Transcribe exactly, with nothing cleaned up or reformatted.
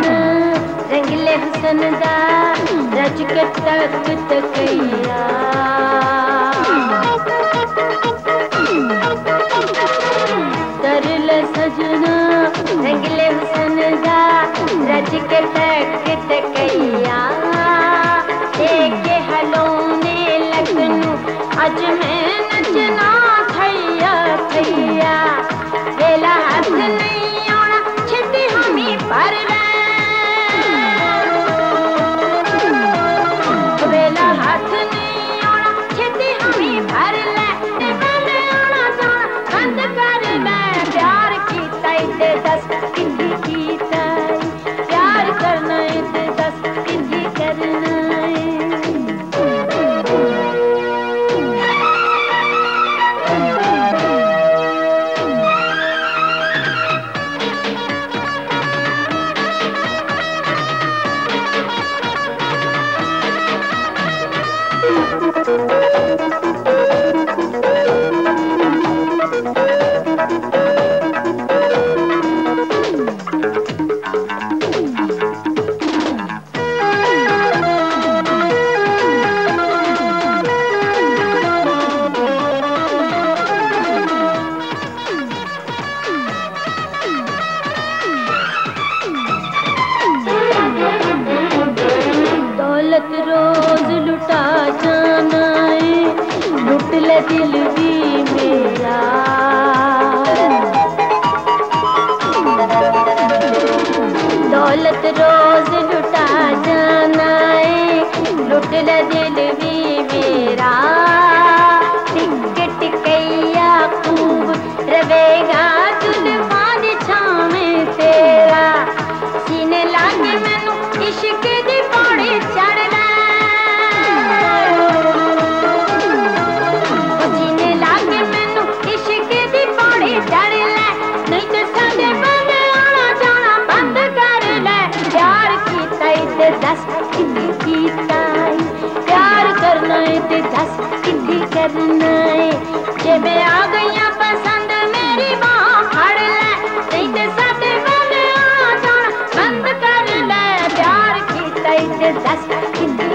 रंगले हुसन दा रच के तक तकैया तरल सजना रंगले हुसन दा रच के तक तकैया देखे हलोने लगनू अज मैं नचना थैया थैया वेला हाथ नहीं आना छिटी हमी पर वेला हाथ नहीं आना छिटी हमी भर ले मैंने आना जाना बंद कर ले प्यार कीता इते दस किंदी कीता प्यार करना इते दस किंदी करना दिल भी मेरा दौलत रोज लुटा जाना है लुट ले दिल भी मेरा टिक टिकैया खूब रवेगा जुल्फां दी छावें तेरा सीने लागे मैनू इश्क दी पौड़ी चढ़ दस किंदी कीता प्यार करना है ते दस किंदी करना है जे मैं आ गईया पसंद मेरी बाह फड़ ले नहीं ते साडे वाले आ जाना बंद कर ले प्यार कीता ते दस किंदी